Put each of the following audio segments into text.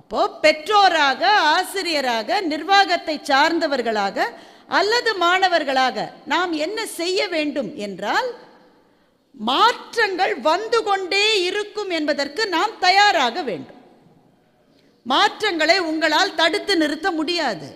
அப்போது பெற்றோராக, ஆசிரியராக, நிர்வாகத்தை சார்ந்தவர்களாக அல்லது மாணவர்களாக நாம் என்ன செய்ய வேண்டும் என்றால், மாற்றங்கள் வந்து கொண்டே இருக்கும் என்பதற்கு நாம் தயாராக வேண்டும். மாற்றங்களை உங்களால் தடுத்து நிறுத்த முடியாது.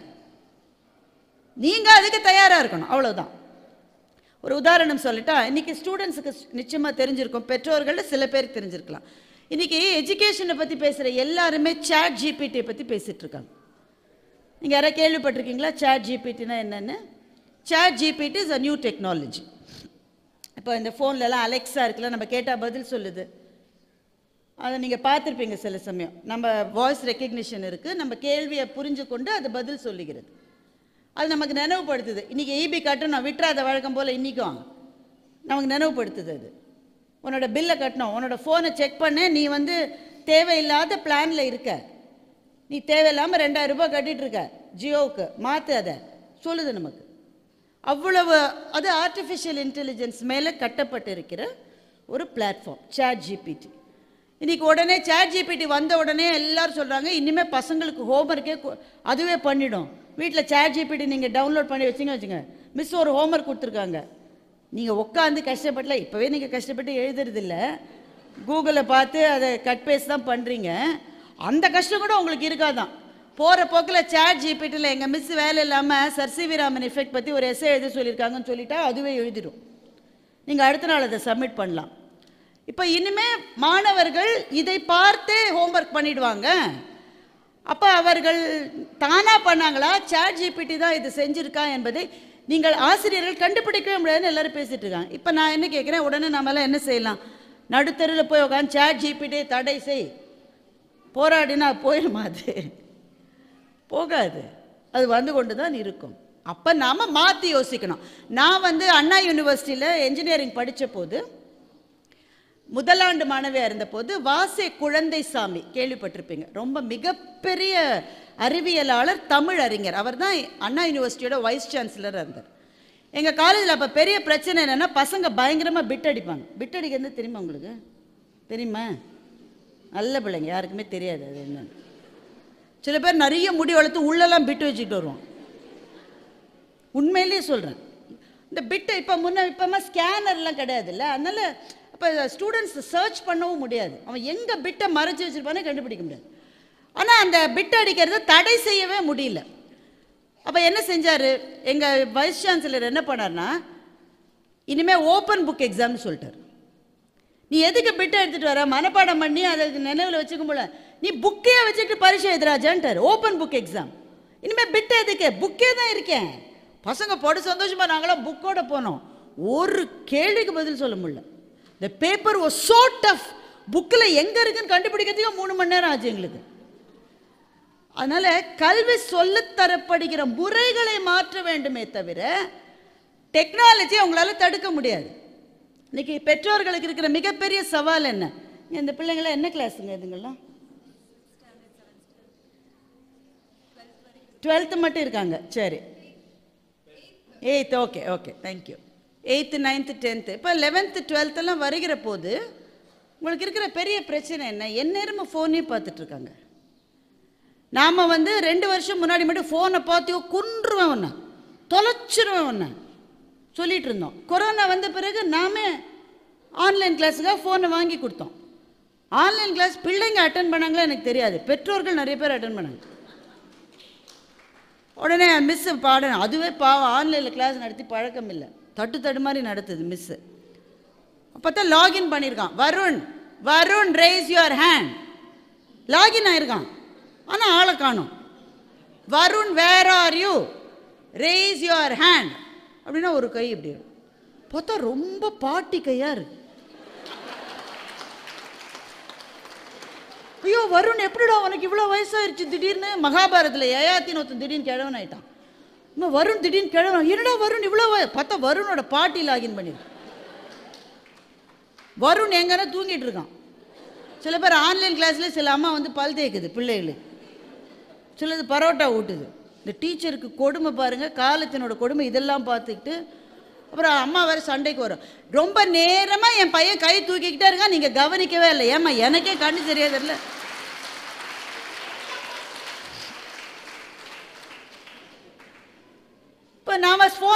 நீங்கள் அதுக்கு தயாராக இருக்கணும், அவ்வளோதான். ஒரு உதாரணம் சொல்லிட்டா, இன்றைக்கி ஸ்டூடெண்ட்ஸுக்கு நிச்சயமாக தெரிஞ்சிருக்கும், பெற்றோர்களில் சில பேருக்கு தெரிஞ்சிருக்கலாம். இன்றைக்கி எஜுகேஷனை பற்றி பேசுகிற எல்லாருமே சாட் ஜிபிடியை பற்றி பேசிகிட்டு இருக்காங்க. நீங்கள் யாராவது கேள்விப்பட்டிருக்கீங்களா சாட் ஜிபிடினா என்னென்னு? Chat GPT is a new technology. இப்போ இந்த ஃபோன்லலாம் அலெக்ஸா இருக்குல்ல, நம்ம கேட்டால் பதில் சொல்லுது. அதை நீங்கள் பார்த்துருப்பீங்க சில சமயம். நம்ம வாய்ஸ் ரெக்கக்னிஷன் இருக்குது, நம்ம கேள்வியை புரிஞ்சு கொண்டு அது பதில் சொல்லுகிறது. அது நமக்கு நினைவுபடுத்துது. இன்றைக்கி ஈபி கட்டணும், விட்டுறாத வழக்கம் போல் இன்றைக்கும் நமக்கு நினைவுபடுத்துது. அது உன்னோட பில்லை கட்டணும், உன்னோட ஃபோனை செக் பண்ண, நீ தேவையில்லாத பிளானில் இருக்க, நீ தேவையில்லாமல் 2000 ரூபாய் கட்டிகிட்ருக்க ஜியோவுக்கு, மாற்று, அதை சொல்லுது நமக்கு. அவ்வளவு அது ஆர்டிஃபிஷியல் இன்டெலிஜென்ஸ் மேலே கட்டப்பட்டு இருக்கிற ஒரு பிளாட்ஃபார்ம் சாட் ஜிபிடி. இன்றைக்கி உடனே சாட் ஜிபிடி வந்த உடனே எல்லோரும் சொல்கிறாங்க, இனிமேல் பசங்களுக்கு ஹோம்ஒர்க்கே அதுவே பண்ணிடும். வீட்டில் சாட் ஜிபிடி நீங்கள் டவுன்லோட் பண்ணி வச்சுங்க, மிஸ் ஒரு ஹோம்ஒர்க் கொடுத்துருக்காங்க, நீங்கள் உட்காந்து கஷ்டப்படல, இப்போவே நீங்கள் கஷ்டப்பட்டு எழுதுறதில்ல, கூகுளில் பார்த்து அதை கட் பேஸ்ட் தான் பண்ணுறீங்க. அந்த கஷ்டம் கூட உங்களுக்கு இருக்காதான். போகிற போக்கில் சாட் ஜிபிடியில் எங்கள் மிஸ் வேலை இல்லாமல் sir C V Raman effect பற்றி ஒரு எஸ்ஸே எழுத சொல்லியிருக்காங்கன்னு சொல்லிட்டா அதுவே எழுதிடும். நீங்கள் அடுத்த நாள் அதை சப்மிட் பண்ணலாம். இப்போ இனிமேல் மாணவர்கள் இதை பார்த்தே ஹோம்ஒர்க் பண்ணிவிடுவாங்க. அப்போ அவர்கள் தானாக பண்ணாங்களா, சாட் ஜிபிடி தான் இது செஞ்சுருக்கா என்பதை நீங்கள் ஆசிரியர்கள் கண்டுபிடிக்கவே முடியாதுன்னு எல்லோரும் பேசிகிட்டு இருக்காங்க. இப்போ நான் என்ன கேட்குறேன், உடனே நம்மளாம் என்ன செய்யலாம்? நடுத்தருவில் போய் உட்காந்து சாட் ஜிபிடி தடை செய் போராடினா போயிடுமா? அது போகாது, அது வந்து கொண்டு தான் இருக்கும். அப்போ நாம் மாற்றி யோசிக்கணும். நான் அண்ணா யூனிவர்சிட்டியில் என்ஜினியரிங் படித்த போது, முதலாண்டு மாணவியாக இருந்தபோது வாசே குழந்தைசாமி கேள்விப்பட்டிருப்பீங்க, ரொம்ப மிகப்பெரிய அறிவியலாளர், தமிழ் அறிஞர். அவர் தான் அண்ணா யூனிவர்சிட்டியோட வைஸ் சான்சலராக இருந்தார். எங்கள் காலேஜில் அப்போ பெரிய பிரச்சனை என்னென்னா, பசங்க பயங்கரமாக பிட் அடிப்பாங்க. பிட் அடிக்கிறது தெரியுமா உங்களுக்கு? தெரியுமா? நல்ல பிள்ளைங்க, யாருக்குமே தெரியாது அது என்னன்னு. சில பேர் நிறைய முடி வளர்த்து உள்ளெல்லாம் பிட்டு வச்சுக்கிட்டு வருவோம். உண்மையிலேயே சொல்கிறேன். இந்த பிட்டை இப்போமா ஸ்கேனர்லாம் கிடையாதுல்ல, அதனால் இப்போ ஸ்டூடெண்ட்ஸ் சர்ச் பண்ணவும் முடியாது. அவன் எங்கே பிட்டை மறைச்சி வச்சுருப்பானே கண்டுபிடிக்க முடியாது. ஆனால் அந்த பிட் அடிக்கிறத தடை செய்யவே முடியல. அப்போ என்ன செஞ்சார் எங்கள் வைஸ் சான்சலர்? என்ன பண்ணார்னா, இனிமேல் ஓப்பன் புக் எக்ஸாம்னு சொல்லிட்டார். நீ எதுக்கு பிட்டை எடுத்துகிட்டு வர, மனப்பாடம் பண்ணி அதை நினைவில் வச்சுக்க முடியல, நீ புக்கே வச்சுட்டு பரீட்சை எதிராஜான்ட்டார். Open book exam. இனிமேல் பிட்டை எதுக்கு, புக்கே தான் இருக்கேன். பசங்க போட்டு சந்தோஷமாக நாங்களாம் புக்கோட போனோம். ஒரு கேள்விக்கு பதில் சொல்ல முடியல. The paper was so tough. புக்கில் எங்கே இருக்குன்னு கண்டுபிடிக்கிறதுக்கு 3 மணி நேரம் ஆச்சு எங்களுக்கு. அதனால் கல்வி சொல்லித்தரப்படுகிற முறைகளை மாற்ற வேண்டுமே தவிர டெக்னாலஜியை உங்களால் தடுக்க முடியாது. இன்றைக்கி பெற்றோர்களுக்கு இருக்கிற மிகப்பெரிய சவால் என்ன? இந்த பிள்ளைங்களாம் என்ன கிளாஸுங்க இதுங்கெல்லாம்? 12th மட்டும் இருக்காங்க. சரி, 8th. Okay okay, thank you. 8th 9th 10th. இப்போ 11th 12th எல்லாம் வருகிற போது உங்களுக்கு இருக்கிற பெரிய பிரச்சனை என்ன? எந்நேரமும் ஃபோனையும் பார்த்துட்ருக்காங்க. நாம் 2 வருஷம் முன்னாடி மட்டும் ஃபோனை பார்த்தியோ கொன்றுவேன் ஒன்று, தொலைச்சிருவேன் ஒன்று சொல்லிகிட்டு இருந்தோம். கொரோனா வந்த பிறகு நாமே ஆன்லைன் கிளாஸுக்காக ஃபோனை வாங்கி கொடுத்தோம். ஆன்லைன் கிளாஸ் பிள்ளைங்க அட்டன் பண்ணாங்களா எனக்கு தெரியாது, பெற்றோர்கள் நிறைய பேர் அட்டன் பண்ணாங்க. உடனே மிஸ்ஸு பாடம், அதுவே பாவம் ஆன்லைனில் கிளாஸ் நடத்தி பழக்கம் இல்லை, தட்டு மாதிரி நடத்துது மிஸ்ஸு. அப்போ தான் லாகின் பண்ணியிருக்கான். Varun Varun raise your hand. Login ஆயிருக்கான், ஆனால் ஆளை காணும். Varun where are you, raise your hand அப்படின்னா ஒரு கை இப்படி பார்த்தா ரொம்ப பாட்டி கையா இருக்கு. ஐயோ வருண் எப்படிடா உனக்கு இவ்வளோ வயசாயிருச்சு திடீர்னு? மகாபாரதத்தில் யயாத்தின்னு ஒருத்தன் திடீர்னு கிழவன் ஆயிட்டான். இன்னும் வருண் திடீர்னு கிழவன், என்னடா வருண் இவ்வளோ பார்த்தா வருணோட பாட்டி லாகின் பண்ணிருக்கு. வருண் எங்கன்னா தூங்கிட்டு இருக்கான். சில பேர் ஆன்லைன் கிளாஸில் சில அம்மா பல் தேய்க்குது பிள்ளைகளுக்கு, சிலது பரோட்டா ஊட்டுது. இந்த டீச்சருக்கு கொடுமை பாருங்கள், காலத்தினோட கொடுமை. இதெல்லாம் பார்த்துக்கிட்டு அப்புறம் அம்மா வேறு சண்டைக்கு வரும். ரொம்ப நேரமாக என் பையன் கை தூக்கிக்கிட்டே இருக்கான், நீங்கள் கவனிக்கவே இல்லை. ஏம்மா எனக்கே கண்ணு தெரியாதுல்ல.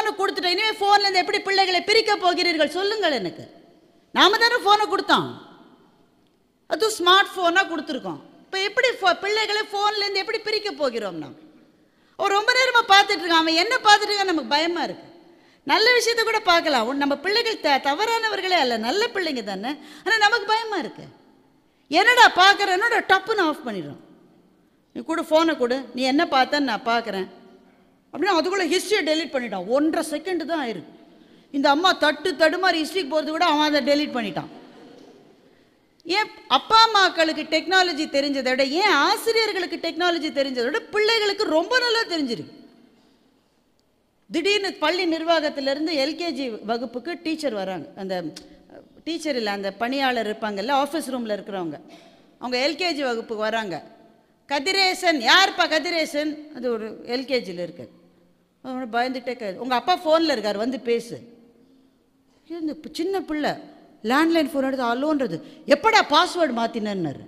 ஃபோனை கொடுத்துட்டோம், இனிமேல் ஃபோன்லேருந்து எப்படி பிள்ளைகளை பிரிக்க போகிறீர்கள் சொல்லுங்கள் எனக்கு. நாம தானே ஃபோனை கொடுத்தோம், அதுவும் ஸ்மார்ட் ஃபோனாக கொடுத்துருக்கோம். இப்போ எப்படி பிள்ளைகளை ஃபோன்லேருந்து எப்படி பிரிக்க போகிறோம்? நாம் அவன் ரொம்ப நேரமாக பார்த்துட்டு இருக்கான், அவன் என்ன பார்த்துட்டு இருக்கான், நமக்கு பயமாக இருக்குது. நல்ல விஷயத்த கூட பார்க்கலாம், நம்ம பிள்ளைகள் தவறானவர்களே அல்ல, நல்ல பிள்ளைங்க தானே, ஆனால் நமக்கு பயமாக இருக்கு. என்னடா பார்க்குறேன்னோட டப்புன்னு ஆஃப் பண்ணிடுறோம். நீ கூட ஃபோனை கொடு, நீ என்ன பார்த்தேன்னு நான் பார்க்குறேன் அப்படின்னா அதுக்குள்ளே ஹிஸ்ட்ரியை டெலீட் பண்ணிட்டான். 1.5 செகண்டு தான் ஆயிருக்கு. இந்த அம்மா தடுமாறி ஹிஸ்ட்ரிக்கு போகிறது கூட அவன் அதை டெலீட் பண்ணிட்டான். ஏன் அப்பா அம்மாக்களுக்கு டெக்னாலஜி தெரிஞ்சதை விட, ஏன் ஆசிரியர்களுக்கு டெக்னாலஜி தெரிஞ்சதை விட பிள்ளைகளுக்கு ரொம்ப நல்லா தெரிஞ்சிருக்கு. திடீர்னு பள்ளி நிர்வாகத்திலேருந்து எல்கேஜி வகுப்புக்கு டீச்சர் வராங்க. அந்த டீச்சர் இல்லை, அந்த பணியாளர் இருப்பாங்கல்ல, ஆஃபீஸ் ரூமில் இருக்கிறவங்க, அவங்க எல்கேஜி வகுப்புக்கு வராங்க. கதிரேசன், யார்ப்பா கதிரேசன்? அது ஒரு எல்கேஜியில் இருக்கு. அவனை பயந்துட்டே, உங்கள் அப்பா ஃபோனில் இருக்கார், வந்து பேசு. இந்த சின்ன பிள்ளை லேண்ட்லைன் ஃபோன் எடுத்து அலோன்றது, எப்படா பாஸ்வேர்டு மாற்றினார்.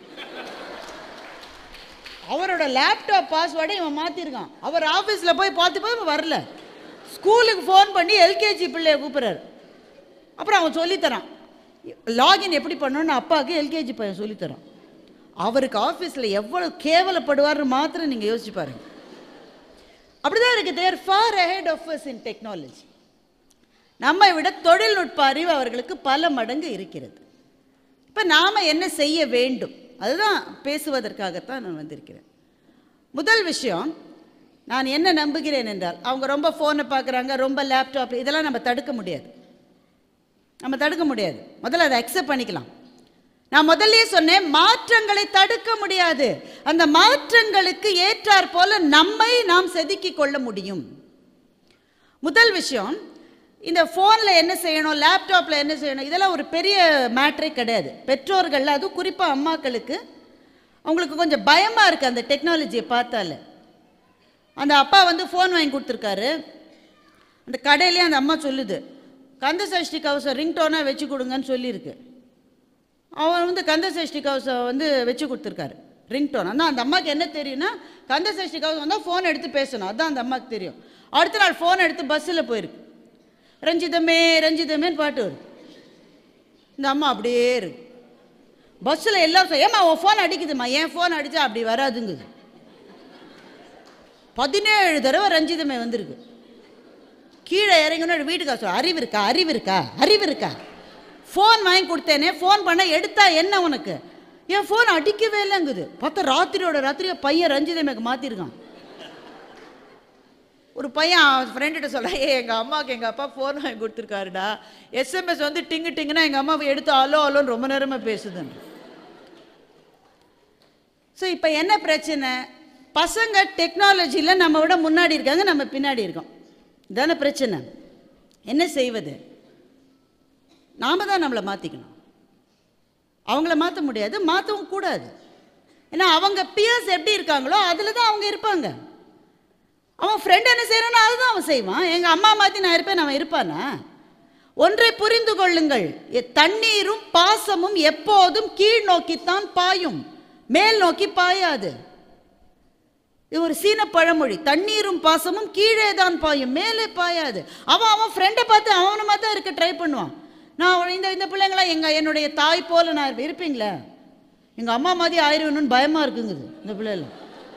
அவரோட லேப்டாப் பாஸ்வேர்டை இவன் மாற்றிருக்கான். அவர் ஆஃபீஸில் போய் பார்த்து இவன் வரல. ஸ்கூலுக்கு ஃபோன் பண்ணி எல்கேஜி பிள்ளைய கூப்பிட்றாரு. அப்புறம் அவன் சொல்லித்தரான் லாகின் எப்படி பண்ணணும்னு. அப்பாவுக்கு எல்கேஜி பையன் சொல்லித்தரான். அவருக்கு ஆஃபீஸில் எவ்வளோ கேவலப்படுவார்னு மாத்திரம் நீங்கள் யோசிச்சு பாருங்க. அப்படிதான் இருக்குது. They're far ahead of us in technology. நம்மை விட தொழில்நுட்ப அறிவு அவர்களுக்கு பல மடங்கு இருக்கிறது. இப்போ நாம் என்ன செய்ய வேண்டும், அதுதான் பேசுவதற்காகத்தான் நான் வந்திருக்கிறேன். முதல் விஷயம், நான் என்ன நம்புகிறேன் என்றால், அவங்க ரொம்ப ஃபோனை பார்க்குறாங்க, ரொம்ப லேப்டாப், இதெல்லாம் நம்ம தடுக்க முடியாது. முதல்ல அதை அக்செப்ட் பண்ணிக்கலாம். நான் முதல்ல சொன்னேன், மாற்றங்களை தடுக்க முடியாது. அந்த மாற்றங்களுக்கு ஏற்றாற் போல நம்மை நாம் செதுக்கிக் கொள்ள முடியும். முதல் விஷயம், இந்த ஃபோனில் என்ன செய்யணும், லேப்டாப்பில் என்ன செய்யணும், இதெல்லாம் ஒரு பெரிய மேட்ரே கிடையாது. பெற்றோர்கள், அதுவும் குறிப்பாக அம்மாக்களுக்கு, அவங்களுக்கு கொஞ்சம் பயமாக இருக்குது அந்த டெக்னாலஜியை பார்த்தால. அந்த அப்பா வந்து ஃபோன் வாங்கி கொடுத்துருக்காரு. அந்த கடையிலேயே அந்த அம்மா சொல்லுது, கந்த சஷ்டி கவசம் ரிங்டோனாக வச்சு கொடுங்கன்னு சொல்லியிருக்கு. அவன் வந்து கந்த சஷ்டி கவசம் வந்து வச்சு கொடுத்துருக்காரு ரிங்டோன். ஆனால் அந்த அம்மாவுக்கு என்ன தெரியும்னா, கந்த சஷ்டி கவசம் வந்தால் ஃபோன் எடுத்து பேசணும், அதுதான் அந்த அம்மாவுக்கு தெரியும். அடுத்த நாள் ஃபோன் எடுத்து பஸ்ஸில் போயிருக்கு. ரஞ்சிதமே ரஞ்சிதமேன்னு பாட்டு வரும். இந்த அம்மா அப்படியே இருக்கு. பஸ்ஸில் எல்லாரும் ஏம்மா உன் ஃபோன் அடிக்குதுமா, என் ஃபோன் அடித்தா அப்படி வராதுங்குது. 17 தடவை ரஞ்சிதமே வந்திருக்கு. கீழே இறங்கணும், வீட்டுக்கு அறிவு இருக்கா ஃபோன் வாங்கி கொடுத்தேனே, ஃபோன் பண்ண எடுத்தா என்ன உனக்கு, என் ஃபோன் அடிக்கவே இல்லைங்குது. பார்த்தா ராத்திரியோட பையன் ரஞ்சிதமேக்கு மாற்றிருக்கான். ஒரு பையன் ஃப்ரெண்டுகிட்ட சொல்ல, எங்கள் அம்மாவுக்கு எங்கள் அப்பா ஃபோன் வாங்கி கொடுத்துருக்காருடா, எஸ்எம்எஸ் வந்து டிங்குன்னா எங்கள் அம்மாவை எடுத்து அலோன்னு ரொம்ப நேரமாக பேசுதுன்னு. ஸோ இப்போ என்ன பிரச்சனை, பசங்க டெக்னாலஜியில் நம்ம விட முன்னாடி இருக்காங்க, நம்ம பின்னாடி இருக்கோம். இதான பிரச்சனை. என்ன செய்வது? நாம் தான் நம்மளை மாற்றிக்கணும். அவங்கள மாற்ற முடியாது, மாற்றவும் கூடாது. ஏன்னா அவங்க பியர்ஸ் எப்படி இருக்காங்களோ அதில் தான் அவங்க இருப்பாங்க. அவன் ஃப்ரெண்ட் என்ன செய்கிறானோ அதுதான் அவன் செய்வான். எங்கள் அம்மா மாற்றி நான் இருப்பேன், அவன் இருப்பானா? ஒன்றை புரிந்து கொள்ளுங்கள், தண்ணீரும் பாசமும் எப்போதும் கீழ் நோக்கித்தான் பாயும், மேல் நோக்கி பாயாது. இது ஒரு சீன பழமொழி. தண்ணீரும் பாசமும் கீழே தான் பாயும், மேலே பாயாது. அவன் ஃப்ரெண்டை பார்த்து அவனை மாதிரி தான் இருக்க ட்ரை பண்ணுவான். நான் இந்த பிள்ளைங்களாம் என்னுடைய தாய் போல நான் இருப்பீங்களா, எங்கள் அம்மா மாதிரி ஆயிடுவேணும்னு பயமாக இருக்குங்குது இந்த பிள்ளைலாம்.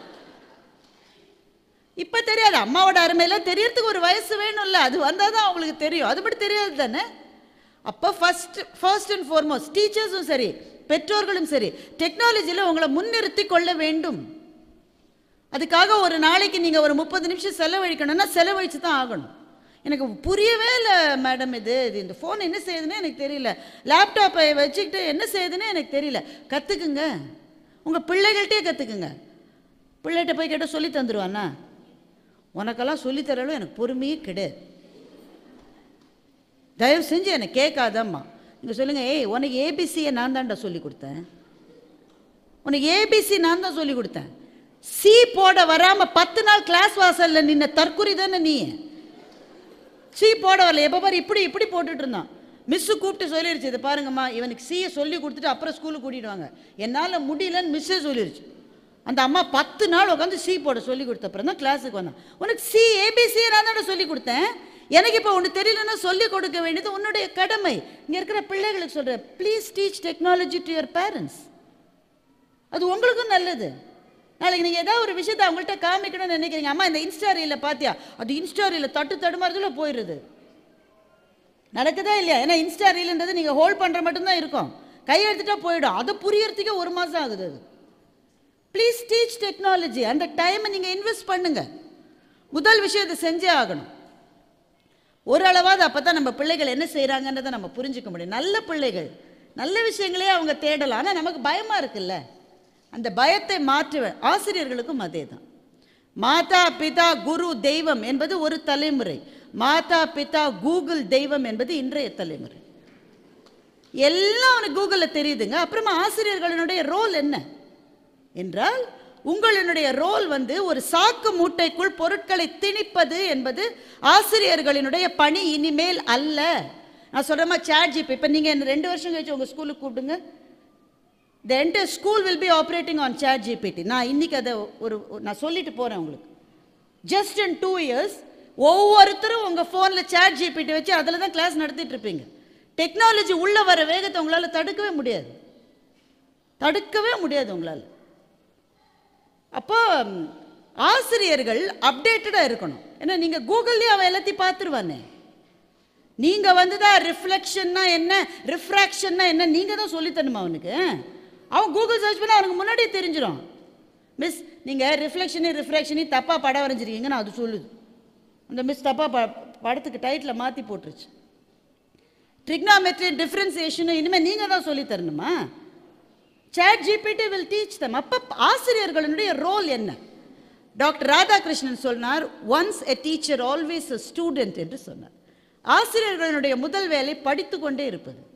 இப்போ தெரியாது, அம்மாவோட அருமையெல்லாம் தெரியறதுக்கு ஒரு வயசு வேணும்ல, அது வந்தால் தான் அவங்களுக்கு தெரியும். அதுபடி தெரியாது தானே. அப்போ ஃபர்ஸ்ட் அண்ட் ஃபார்மோஸ்ட் டீச்சர்ஸும் சரி, பெற்றோர்களும் சரி, டெக்னாலஜியில் உங்களை முன்னிறுத்தி கொள்ள வேண்டும். அதுக்காக ஒரு நாளைக்கு நீங்கள் ஒரு 30 நிமிஷம் செலவழிக்கணும்னா செலவழித்து தான் ஆகணும். எனக்கு புரியவே இல்லை மேடம், இது இந்த ஃபோன் என்ன செய்யுதுன்னு எனக்கு தெரியல, லேப்டாப்பை வச்சுக்கிட்டு என்ன செய்யுதுன்னு எனக்கு தெரியல. கற்றுக்குங்க, உங்கள் பிள்ளைகள்கிட்டே கற்றுக்குங்க. பிள்ளைகிட்ட போய் கேட்டால் சொல்லி தந்துடுவானா? உனக்கெல்லாம் சொல்லித்தரலும் எனக்கு பொறுமையே கிடையாது. தயவு செஞ்சு எனக்கு கேட்காதம்மா. நீங்கள் சொல்லுங்கள், ஏய் உனக்கு ஏபிசியை நான் தான்டா சொல்லி கொடுத்தேன், உனக்கு ஏபிசி நான் தான் சொல்லி கொடுத்தேன். சி போட வராமல் 10 நாள் கிளாஸ் வாசலில் நின்ன தற்குறி தானே நீ. சி போட வரல, எப்போ பாரு இப்படி போட்டுட்டு இருந்தான். மிஸ்ஸு கூப்பிட்டு சொல்லிடுச்சு, இதை பாருங்கம்மா இவனுக்கு சியை சொல்லி கொடுத்துட்டு அப்புறம் ஸ்கூலுக்கு கூட்டிகிட்டு வாங்க. என்னால் முடியலன்னு மிஸ்ஸே சொல்லிடுச்சு. அந்த அம்மா 10 நாள் உட்காந்து சி போட சொல்லி கொடுத்த அப்புறம் தான் கிளாஸுக்கு வந்தான். உனக்கு சி ஏபிசி நான் தானே சொல்லி கொடுத்தேன், எனக்கு இப்போ ஒன்று தெரியலன்னா சொல்லிக் கொடுக்க வேண்டியது உன்னுடைய கடமை. இங்கே இருக்கிற பிள்ளைகளுக்கு சொல்கிறேன், please teach technology to your parents. அது உங்களுக்கும் நல்லது. நாளைக்கு நீங்கள் ஏதாவது ஒரு விஷயத்தை அவங்கள்ட்ட காமிக்கணும்னு நினைக்கிறீங்க, அம்மா இந்த இன்ஸ்டா ரீலில் பார்த்தியா, அது இன்ஸ்டா ரீலில் தடுமாறுதல போயிடுது. நடக்குதா இல்லையா? ஏன்னா இன்ஸ்டா ரீலுன்றது நீங்கள் ஹோல்ட் பண்ணுற மட்டும்தான் இருக்கும், கையெழுத்துட்டா போயிடும். அதை புரியறதுக்கே 1 மாதம் ஆகுது. அது ப்ளீஸ் டீச் டெக்னாலஜி. அந்த டைமை நீங்கள் இன்வெஸ்ட் பண்ணுங்க. முதல் விஷயத்தை செஞ்சே ஆகணும். ஓரளவாவது அப்போ தான் நம்ம பிள்ளைகள் என்ன செய்கிறாங்கன்றதை நம்ம புரிஞ்சுக்க முடியும். நல்ல பிள்ளைகள் நல்ல விஷயங்களே அவங்க தேடலாம். ஆனால் நமக்கு பயமாக இருக்குல்ல, அந்த பயத்தை மாற்றுவேன். ஆசிரியர்களுக்கும் அதே தான். மாதா பிதா குரு தெய்வம் என்பது ஒரு தலைமுறை, மாதா பிதா கூகுள் தெய்வம் என்பது இன்றைய தலைமுறை. எல்லாம் அவனுக்கு கூகுளில் தெரியுதுங்க. அப்புறமா ஆசிரியர்களுடைய ரோல் என்ன என்றால், உங்களுடைய ரோல் ஒரு சாக்கு மூட்டைக்குள் பொருட்களை திணிப்பது என்பது ஆசிரியர்களினுடைய பணி இனிமேல் அல்ல. நான் சொல்கிற மாதிரி ChatGPT, இப்போ நீங்கள் என்ன 2 வருஷம் கழிச்சு உங்கள் ஸ்கூலுக்கு கூப்பிடுங்க, the entire school will be operating on ChatGPT. நான் இன்னைக்கு அதை நான் சொல்லிட்டு போகிறேன் உங்களுக்கு. just in 2 years ஒவ்வொருத்தரும் உங்கள் ஃபோனில் ChatGPT வச்சு அதில் தான் கிளாஸ் நடத்திட்டு இருப்பீங்க. டெக்னாலஜி உள்ளே வர வேகத்தை உங்களால் தடுக்கவே முடியாது உங்களால். அப்போ ஆசிரியர்கள் அப்டேட்டடாக இருக்கணும். ஏன்னா நீங்கள் கூகுள்லேயே அவன் எல்லாத்தையும் பார்த்துருவானே. நீங்கள் தான் ரிஃப்ளெக்ஷன்னா என்ன, ரிஃப்ராக்ஷன்னா என்ன நீங்கள் தான் சொல்லித்தரணுமா அவனுக்கு. அவன் கூகுள் சர்ச் பண்ணால் அவனுக்கு முன்னாடியே தெரிஞ்சிடும். மிஸ் நீங்கள் ரிஃப்ராக்ஷனையும் தப்பாக படம் வரைஞ்சிருக்கீங்கன்னு அது சொல்லுது. அந்த மிஸ் தப்பாக படத்துக்கு டைட்டில் மாற்றி போட்டுருச்சு. ட்ரிக்னாமெட்ரி டிஃப்ரென்சியேஷன் இனிமேல் நீங்கள் தான் சொல்லித்தரணுமா? ChatGPT will teach them. அப்போ ஆசிரியர்களுடைய ரோல் என்ன? டாக்டர் ராதாகிருஷ்ணன் சொன்னார், once a teacher always a student என்று சொன்னார். ஆசிரியர்களுடைய முதல் வேலை படித்துக்கொண்டே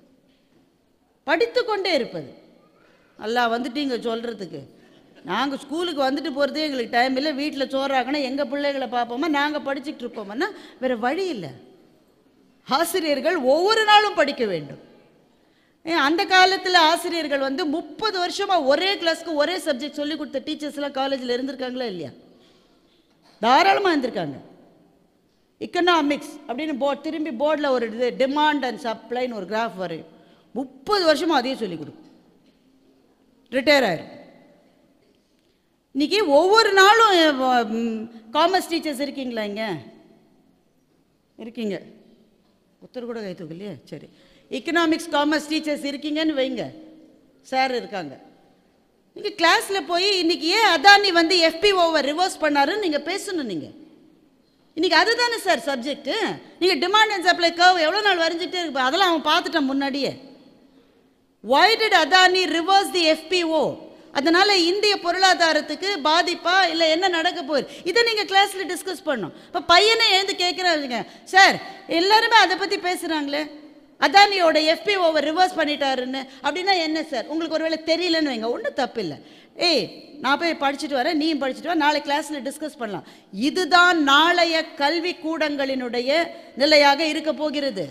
இருப்பது. நல்லா வந்துட்டீங்க சொல்கிறதுக்கு. நாங்கள் ஸ்கூலுக்கு வந்துட்டு போகிறதே எங்களுக்கு டைம் இல்லை, வீட்டில் சோறாக்கணும், எங்கள் பிள்ளைகளை பார்ப்போமா, நாங்கள் படிச்சுட்டு இருப்போம்னா வேறு வழி இல்லை. ஆசிரியர்கள் ஒவ்வொரு நாளும் படிக்க வேண்டும். அந்த காலத்தில் ஆசிரியர்கள் 30 வருஷமாக ஒரே கிளாஸ்க்கு ஒரே சப்ஜெக்ட் சொல்லி கொடுத்த டீச்சர்ஸ்லாம் காலேஜில் இருந்திருக்காங்களா இல்லையா? தாராளமாக இருந்திருக்காங்க. எக்கனாமிக்ஸ் அப்படின்னு திரும்பி போர்டில் ஒரு டிமாண்ட் அண்ட் சப்ளைன்னு ஒரு கிராஃப் வரையும். 30 வருஷமாக அதையே சொல்லிக் கொடுக்கும். ரிட்டையர் ஆயிரும். இன்னைக்கு ஒவ்வொரு நாளும் காமர்ஸ் டீச்சர்ஸ் இருக்கீங்களா? இங்கே இருக்கீங்க, ஒருத்தர் கூட கை தூக்கலையே. சரி, எக்கனாமிக்ஸ் காமர்ஸ் டீச்சர்ஸ் இருக்கீங்கன்னு வைங்க, சார் இருக்காங்க. நீங்கள் கிளாஸில் போய் இன்றைக்கி ஏன் அதானி FPOவை ரிவர்ஸ் பண்ணாருன்னு நீங்கள் பேசணும். நீங்கள் இன்றைக்கி அதுதானே சார் சப்ஜெக்ட்டு. நீங்கள் டிமாண்ட் அண்ட் சப்ளை கர்வ் எவ்வளோ நாள் வரைஞ்சிட்டே இருக்கு, அதெல்லாம் அவன் பார்த்துட்டான் முன்னாடியே. why did Adani reverse the FPO? அதனால் இந்திய பொருளாதாரத்துக்கு பாதிப்பா இல்லை என்ன நடக்க போகுது, இதை நீங்கள் கிளாஸில் டிஸ்கஸ் பண்ணணும். இப்போ பையனை எழுந்து கேட்குறாங்க, சார் எல்லாருமே அதை பற்றி பேசுகிறாங்களே, அதானியோட FPOவை ரிவர்ஸ் பண்ணிட்டாருன்னு. அப்படின்னா என்ன சார், உங்களுக்கு ஒருவேளை தெரியலன்னு வைங்க, ஒன்றும் தப்பு இல்லை. நான் போய் படிச்சுட்டு வரேன், நீயும் படிச்சுட்டு வா, நாளை கிளாஸில் டிஸ்கஸ் பண்ணலாம். இதுதான் நாளைய கல்வி கூடங்களினுடைய நிலையாக இருக்க போகிறது.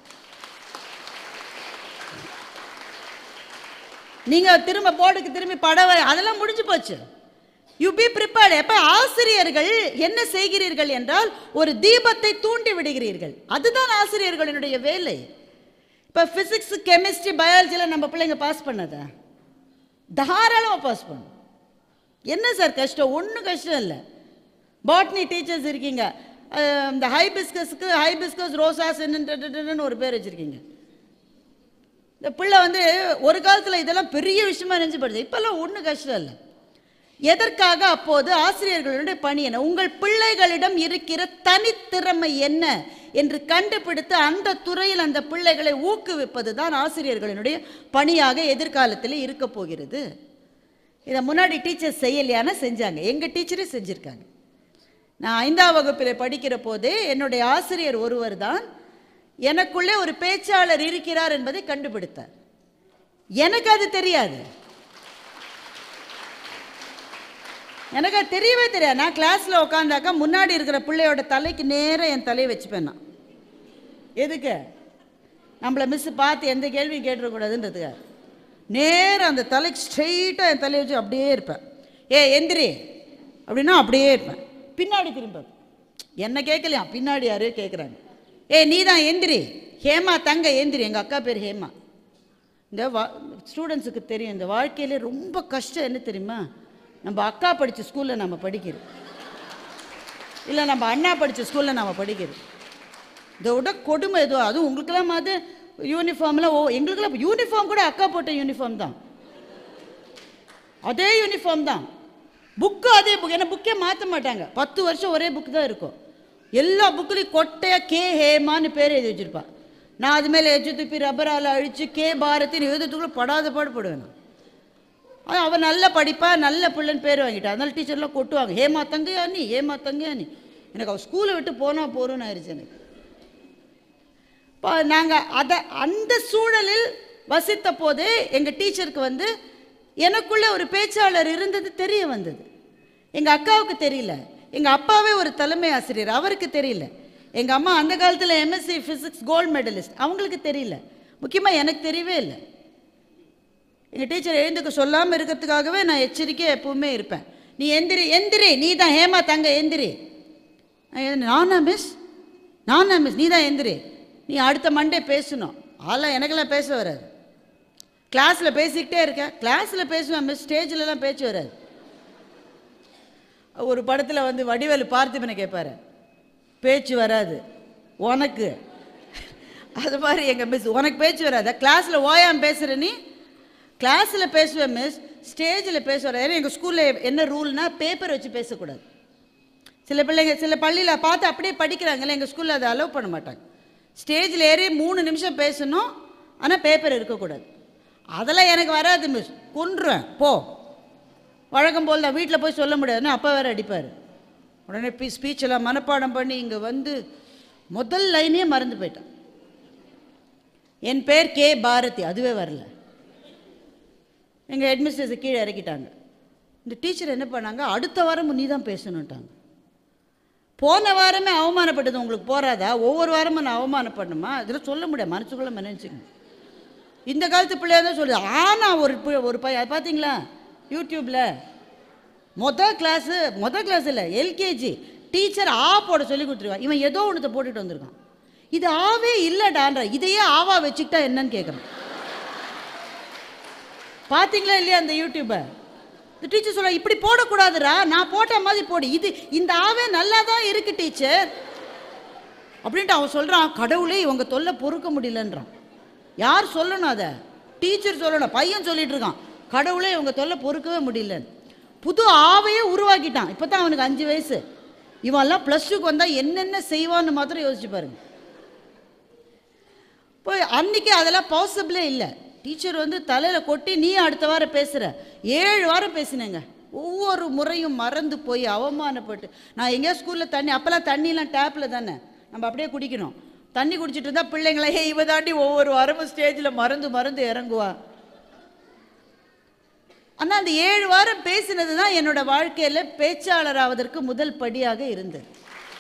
நீங்கள் திரும்ப போர்டுக்கு திரும்பி படம் அதெல்லாம் முடிஞ்சு போச்சு. You be prepared. எப்போ ஆசிரியர்கள் என்ன செய்கிறீர்கள் என்றால் ஒரு தீபத்தை தூண்டி விடுகிறீர்கள். அதுதான் ஆசிரியர்களுடைய வேலை. இப்போ ஃபிசிக்ஸ் கெமிஸ்ட்ரி பயாலஜியில் நம்ம பிள்ளைங்க பாஸ் பண்ணதா? தாராளமாக பாஸ் பண்ணும். என்ன சார் கஷ்டம்? ஒன்றும் கஷ்டம் இல்லை. பாட்னி டீச்சர்ஸ் இருக்கீங்க, இந்த ஹைபிஸ்கஸ் ரோசாஸ் ஒரு பேர் வச்சுருக்கீங்க. இந்த பிள்ளை ஒரு காலத்தில் இதெல்லாம் பெரிய விஷயமா நினைச்சு படிச்சு, இப்போல்லாம் ஒன்றும் கஷ்டம் இல்லை. எதற்காக? அப்போது ஆசிரியர்களுடைய பணி என்ன, உங்கள் பிள்ளைகளிடம் இருக்கிற தனித்திறமை என்ன என்று கண்டுபிடித்து அந்த துறையில் அந்த பிள்ளைகளை ஊக்குவிப்பது தான் ஆசிரியர்களுடைய பணியாக எதிர்காலத்தில் இருக்க போகிறது. இதை முன்னாடி டீச்சர்ஸ் செய்யலையான செஞ்சாங்க, எங்கள் டீச்சரே செஞ்சுருக்காங்க. நான் 5ஆம் வகுப்பில் படிக்கிற போதே என்னுடைய ஆசிரியர் ஒருவர் தான் எனக்குள்ளே ஒரு பேச்சாளர் இருக்கிறார் என்பதை கண்டுபிடித்தார். எனக்கு அது தெரியாது, எனக்கு அது தெரியவே தெரியாது. நான் கிளாஸில் உட்காந்தாக்கா முன்னாடி இருக்கிற பிள்ளையோட தலைக்கு நேராக என் தலையை வச்சுப்பேன். நான் எதுக்கு? நம்மளை மிஸ் பார்த்து எந்த கேள்வியும் கேட்டுறக்கூடாதுன்றதுக்காக நேராக அந்த தலைக்கு ஸ்ட்ரெயிட்டாக என் தலையை வச்சு அப்படியே இருப்பேன். எந்திரி அப்படின்னா அப்படியே இருப்பேன். பின்னாடி திரும்ப என்ன கேட்கலையா, பின்னாடி யாரே கேட்குறாங்க. நீ தான் எந்திரி, ஹேமா தங்க எந்திரி. எங்கள் அக்கா பேர் ஹேமா. இந்த ஸ்டூடெண்ட்ஸுக்கு தெரியும், இந்த வாழ்க்கையிலே ரொம்ப கஷ்டம் என்ன தெரியுமா, நம்ம அக்கா படித்த ஸ்கூலில் நம்ம படிக்கிறோம், இல்லை நம்ம அண்ணா படித்த ஸ்கூலில் நம்ம படிக்கிறோம். இதை விட கொடுமை எதுவும். அதுவும் உங்களுக்கெல்லாம் மாதிரி யூனிஃபார்ம்லாம் எங்களுக்கெல்லாம் யூனிஃபார்ம் கூட அக்கா போட்ட யூனிஃபார்ம் தான், அதே யூனிஃபார்ம் தான். புக்கு அதே புக், ஏன்னா புக்கே மாற்ற மாட்டாங்க. 10 வருஷம் ஒரே புக்கு தான் இருக்கும். எல்லா புக்குலையும் கொட்டையாக கே ஹேமான்னு பேர் எழுதி வச்சுருப்பான். நான் அது மேலே எச்சு துப்பி ரப்பரால் அழித்து கே பாரதின்னு எழுதுறதுக்குள்ளே படாத பாடுபடுவேன் நான். அது அவன் நல்ல படிப்பா, நல்ல பிள்ளைன்னு பேர் வாங்கிட்டான். அதனால டீச்சர்லாம் கொட்டுவாங்க, ஹேமா தங்கையா நீ, ஹேமா தங்கையா நீ. எனக்கு அவள் ஸ்கூலை விட்டு போனால் போகிறோன்னு ஆயிடுச்சு எனக்கு. இப்போ நாங்கள் அந்த சூழலில் வசித்த போதே எங்கள் டீச்சருக்கு வந்து எனக்குள்ளே ஒரு பேச்சாளர் இருந்தது தெரிய வந்தது. எங்கள் அக்காவுக்கு தெரியல. எங்கள் அப்பாவே ஒரு தலைமை ஆசிரியர், அவருக்கு தெரியல. எங்கள் அம்மா அந்த காலத்தில் எம்எஸ்சி ஃபிசிக்ஸ் கோல்டு மெடலிஸ்ட், அவங்களுக்கு தெரியல. முக்கியமாக எனக்கு தெரியவே இல்லை. எங்கள் டீச்சர் எழுந்துக்க சொல்லாமல் இருக்கிறதுக்காகவே நான் எச்சரிக்கையாக எப்பவுமே இருப்பேன். நீ எந்திரி எந்திரி, நீ தான் ஹேமா தங்க எந்திரி. நானா மிஸ், நானா மிஸ், நீ தான் எந்திரி, நீ அடுத்த மண்டே பேசணும். அதெல்லாம் எனக்கெல்லாம் பேச வராது. கிளாஸில் பேசிக்கிட்டே இருக்கேன், கிளாஸில் பேசுவேன் மிஸ், ஸ்டேஜிலலாம் பேச்சு வராது. ஒரு படத்தில் வந்து வடிவேலு பார்த்திபனை கேட்பாரு, பேச்சு வராது உனக்கு, அது மாதிரி எங்கள் மிஸ் உனக்கு பேச்சு வராது, கிளாஸில் ஓயாமல் பேசுகிற நீ. கிளாஸில் பேசுவேன் மிஸ், ஸ்டேஜில் பேச வராது. ஏன்னா எங்கள் ஸ்கூலில் என்ன ரூல்னால் பேப்பர் வச்சு பேசக்கூடாது. சில பிள்ளைங்க சில பள்ளியில் பார்த்து அப்படியே படிக்கிறாங்களே, எங்கள் ஸ்கூலில் அதை அலோவ் பண்ண மாட்டாங்க. ஸ்டேஜில் ஏறி 3 நிமிஷம் பேசணும், ஆனால் பேப்பர் இருக்கக்கூடாது. அதெல்லாம் எனக்கு வராது மிஸ், கொன்றுவேன் போ. வழக்கம் போல் தான், வீட்டில் போய் சொல்ல முடியாதுன்னு அப்பா வேறு அடிப்பார். உடனே ஸ்பீச்செல்லாம் மனப்பாடம் பண்ணி இங்கே வந்து முதல் லைனே மறந்து போயிட்டேன். என் பேர் கே பாரதி, அதுவே வரல. எங்கள் ஹெட்மிஸ்டர்ஸை கீழே இறக்கிட்டாங்க. இந்த டீச்சர் என்ன பண்ணாங்க, அடுத்த வாரம் நீ தான் பேசணுன்ட்டாங்க. போன வாரமே அவமானப்பட்டது உங்களுக்கு போகாதா, ஒவ்வொரு வாரமும் நான் அவமானப்படணுமா? இதெல்லாம் சொல்ல முடியாது, மனசுக்குள்ளே நினைச்சுங்க. இந்த காலத்து பிள்ளையா தான் சொல்லுது. ஆனால் ஒரு பையன் அது பார்த்தீங்களா யூடியூப்பில், மொதல் கிளாஸ் இல்லை எல்கேஜி டீச்சர் ஆ போட சொல்லி கொடுத்துருவா. இவன் ஏதோ ஒன்றத்தை போட்டுட்டு வந்திருக்கான். இது ஆவே இல்லைடான்ற, இதையே ஆவா வச்சுக்கிட்டா என்னன்னு கேட்குறான். பார்த்தீங்களா இல்லையா அந்த யூடியூப்பை? இந்த டீச்சர் சொல்ல, இப்படி போடக்கூடாதுரா, நான் போட்ட மாதிரி போடு, இது இந்த ஆவே நல்லா தான் இருக்கு டீச்சர் அப்படின்ட்டு அவன் சொல்கிறான். கடவுளே இவங்க தொல்லை பொறுக்க முடியலன்றான். யார் சொல்லணும் அதை? டீச்சர் சொல்லணும். பையன் சொல்லிட்டு இருக்கான், கடவுளே இவங்க தொல்லை பொறுக்கவே முடியலன்னு. புது ஆவையே உருவாக்கிட்டான். இப்போ தான் அவனுக்கு 5 வயசு. இவன்லாம் +2க்கு வந்தால் என்னென்ன செய்வான்னு மாத்திரம் யோசிச்சு பாருங்க. இப்போ அன்றைக்கி அதெல்லாம் பாசிபிளே இல்லை. டீச்சர் வந்து தலையில் கொட்டி நீ அடுத்த வாரம் பேசுகிற, 7 வாரம் பேசினேங்க. ஒவ்வொரு முறையும் மறந்து போய் அவமானப்பட்டு. நான் எங்கேயா ஸ்கூலில் தண்ணி, அப்போல்லாம் தண்ணிலாம் டேப்பில் தானே நம்ம அப்படியே குடிக்கணும். தண்ணி குடிச்சிட்டு இருந்தால் பிள்ளைங்களே இவ தாண்டி ஒவ்வொரு வாரமும் ஸ்டேஜில் மறந்து இறங்குவா. ஆனால் அந்த 7 வாரம் பேசினது தான் என்னோட வாழ்க்கையில் பேச்சாளர் ஆவதற்கு முதல் படியாக இருந்தது.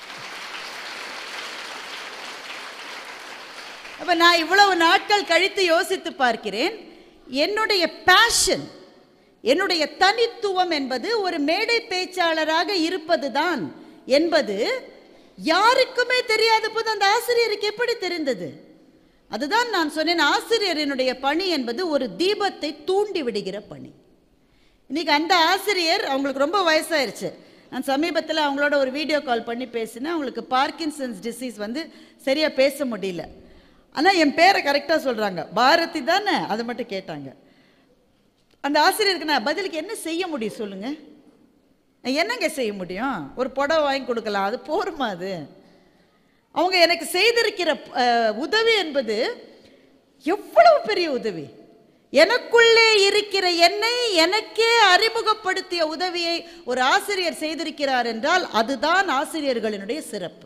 அப்போ நான் இவ்வளவு நாட்கள் கழித்து யோசித்து பார்க்கிறேன், என்னுடைய பேஷன், என்னுடைய தனித்துவம் என்பது ஒரு மேடை பேச்சாளராக இருப்பது தான் என்பது யாருக்குமே தெரியாத போது அந்த ஆசிரியருக்கு எப்படி தெரிந்தது? அதுதான் நான் சொன்னேன், ஆசிரியரினுடைய பணி என்பது ஒரு தீபத்தை தூண்டி விடுகிற பணி. இன்றைக்கி அந்த ஆசிரியர், அவங்களுக்கு ரொம்ப வயசாயிருச்சு. நான் சமீபத்தில் அவங்களோட ஒரு வீடியோ கால் பண்ணி பேசினேன். அவங்களுக்கு பார்க்கின்சன்ஸ் டிசீஸ் வந்து சரியாக பேச முடியல. ஆனால் என் பேரை கரெக்டாக சொல்கிறாங்க, பாரதி தானே, அதை மட்டும் கேட்டாங்க. அந்த ஆசிரியருக்கு நான் பதிலுக்கு என்ன செய்ய முடியும் சொல்லுங்கள்? என்னங்க செய்ய முடியும்? ஒரு புடவை வாங்கி கொடுக்கலாம், அது போருமா? அது அவங்க எனக்கு செய்திருக்கிற உதவி என்பது எவ்வளவு பெரிய உதவி. எனக்குள்ளே இருக்கிற என்னை எனக்கே அறிமுகப்படுத்திய உதவியை ஒரு ஆசிரியர் செய்திருக்கிறார் என்றால் அதுதான் ஆசிரியர்களினுடைய சிறப்பு.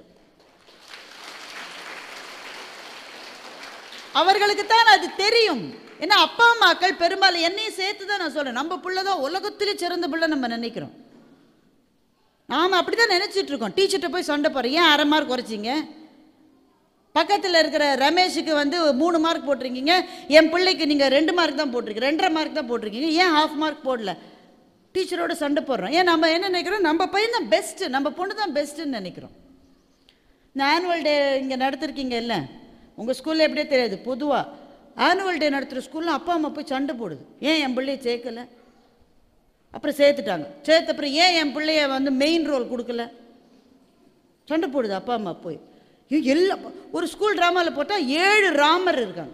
அவர்களுக்கு தான் அது தெரியும். ஏன்னா அப்பா அம்மாக்கள் பெரும்பாலும் என்னையும் சேர்த்து தான் நான் சொல்றேன், நம்ம பிள்ளை தான் உலகத்திலே சிறந்த பிள்ளை நம்ம நினைக்கிறோம். நாம் அப்படி தான் நினச்சிட்டு இருக்கோம். டீச்சர்கிட்ட போய் சண்டை போகிறேன், ஏன் 1/2 மார்க் குறைச்சிங்க? பக்கத்தில் இருக்கிற ரமேஷுக்கு வந்து 3 மார்க் போட்டிருக்கீங்க, என் பிள்ளைக்கு நீங்கள் 2 மார்க் தான் போட்டிருக்கீங்க, 2.5 மார்க் தான் போட்டிருக்கீங்க, ஏன் 1/2 மார்க் போடல? டீச்சரோட சண்டை போடுறோம். ஏன் நம்ம என்ன நினைக்கிறோம், நம்ம பையன் தான் பெஸ்ட்டு, நம்ம பொண்ணு தான் பெஸ்ட்டுன்னு நினைக்கிறோம். இந்த ஆனுவல் டே இங்கே நடத்திருக்கீங்க இல்லை, உங்கள் ஸ்கூலில் எப்படியே தெரியாது, பொதுவாக ஆனுவல் டே நடத்துகிற ஸ்கூலில் அப்பா அம்மா போய் சண்டை போடுது. ஏன் என் பிள்ளைய சேர்க்கலை, அப்புறம் சேர்த்துட்டாங்க, சேர்த்த அப்புறம் ஏன் என் பிள்ளைய வந்து மெயின் ரோல் கொடுக்கல, சண்டை போடுது அப்பா அம்மா போய். எல்லாம் ஒரு ஸ்கூல் ட்ராமாவில் போட்டால் 7 ராமர் இருக்காங்க.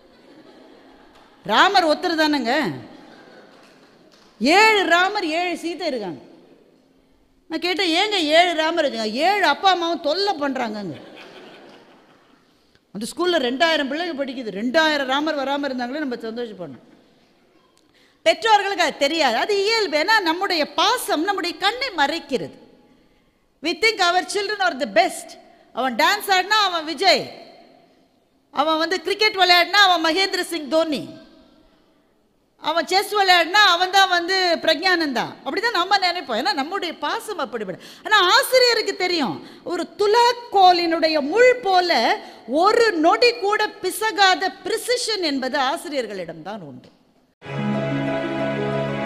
ராமர் ஒருத்தர் தானேங்க, 7 ராமர் 7 சீதை இருக்காங்க. நான் கேட்டேன், ஏங்க 7 ராமர் இருக்காங்க, 7 அப்பா அம்மாவும் தொல்லை பண்ணுறாங்கங்க. அந்த ஸ்கூலில் 2000 பிள்ளைங்க படிக்குது, 2000 ராமர் வராமல் இருந்தாங்களே நம்ம சந்தோஷப்படணும். பெற்றோர்களுக்கு அது தெரியாது, அது இயல்பு. ஏன்னா நம்முடைய பாசம் நம்முடைய கண்ணை மறைக்கிறது. we think our children are the best. அவன் டான்ஸ் ஆடினா அவன் விஜய், அவன் வந்து கிரிக்கெட் விளையாடினா அவன் மகேந்திர சிங் தோனி, அவன் செஸ் விளையாடினா அவன் தான் வந்து பிரக்ஞானந்தா, அப்படி தான் நம்ம நினைப்போம். ஏன்னா நம்முடைய பாசம் அப்படிப்படும். ஆனால் ஆசிரியருக்கு தெரியும், ஒரு துலாக்கோலினுடைய முள் போல ஒரு நொடி கூட பிசகாத பிரிசிஷன் என்பது ஆசிரியர்களிடம்தான் உண்டு.